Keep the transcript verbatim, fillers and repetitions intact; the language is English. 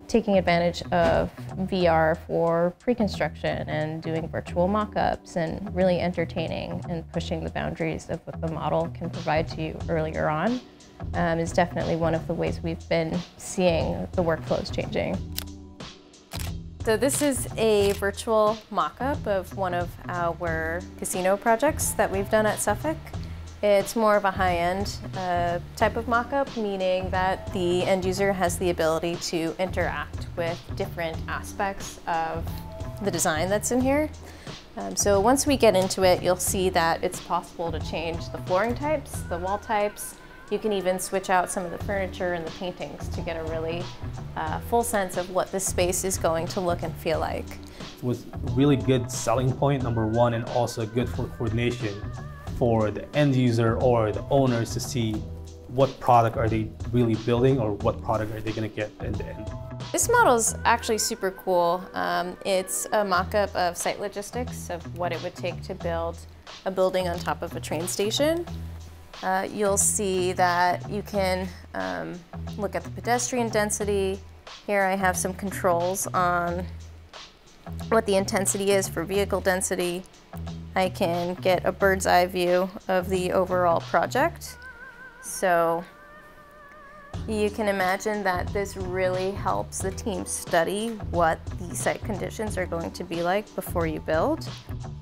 taking advantage of V R for pre-construction and doing virtual mock-ups and really entertaining and pushing the boundaries of what the model can provide to you earlier on um, is definitely one of the ways we've been seeing the workflows changing. So this is a virtual mock-up of one of our casino projects that we've done at Suffolk. It's more of a high-end uh, type of mock-up, meaning that the end user has the ability to interact with different aspects of the design that's in here. Um, so once we get into it, you'll see that it's possible to change the flooring types, the wall types. You can even switch out some of the furniture and the paintings to get a really uh, full sense of what this space is going to look and feel like. It was a really good selling point, number one, and also good for coordination for the end user or the owners to see what product are they really building or what product are they going to get in the end. This model is actually super cool. Um, it's a mock-up of site logistics of what it would take to build a building on top of a train station. Uh, you'll see that you can um, look at the pedestrian density. Here I have some controls on what the intensity is for vehicle density. I can get a bird's eye view of the overall project. So you can imagine that this really helps the team study what the site conditions are going to be like before you build.